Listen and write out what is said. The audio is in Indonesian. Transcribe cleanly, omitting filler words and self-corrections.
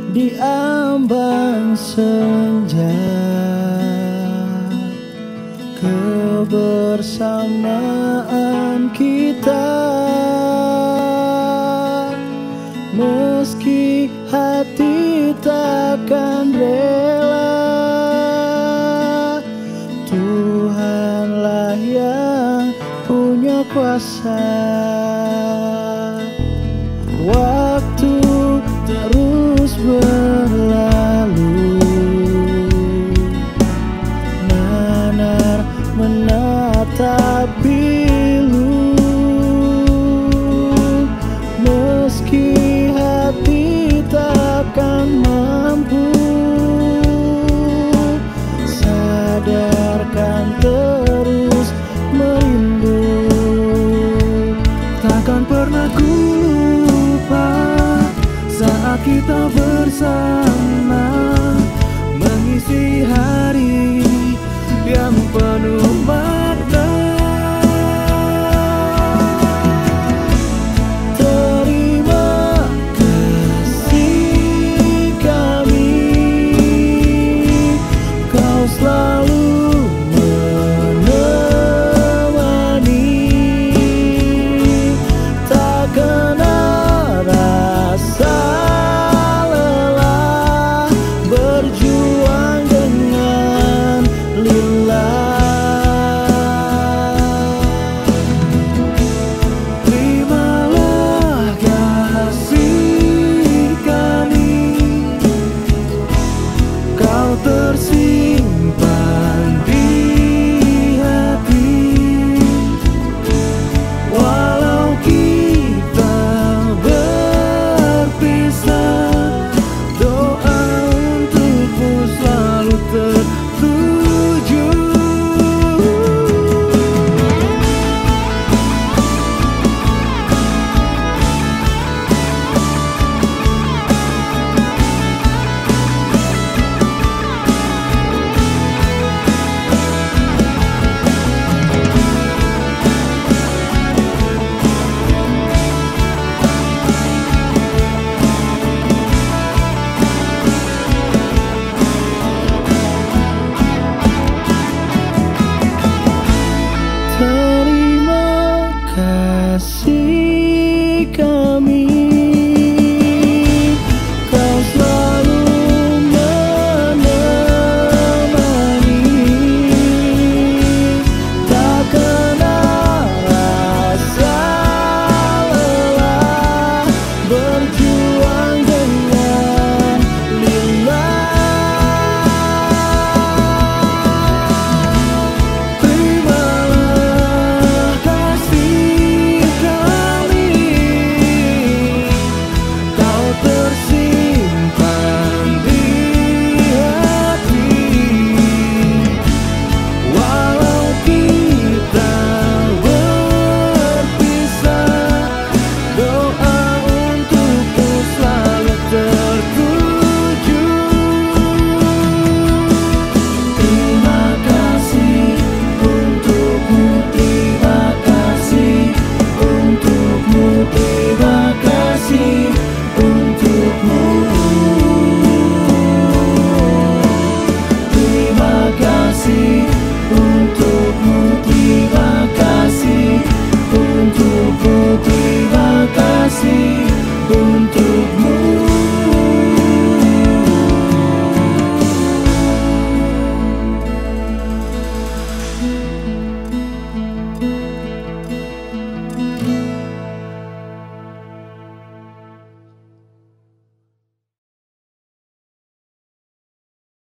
di ambang senja, kebersamaan kita. Meski hati takkan rela, Tuhanlah yang punya kuasa. Waktu terus berlalu, nanar menatap pilu. Meski hati takkan mampu, sadarkan terus merindu. Takkan pernah ku lupa saat kita bersama, mengisi hari yang penuh makna. Terima kasih kami, kau selalu menemani. Tak kena rasa lelah berjuang dengan lillah. Terimalah kasih kami, kau tersimpan di hati. Walau kita berpisah, doa untukmu selalu tertuju. Terima kasih kami, kau selalu menemani. Tak kena rasa lelah berjuang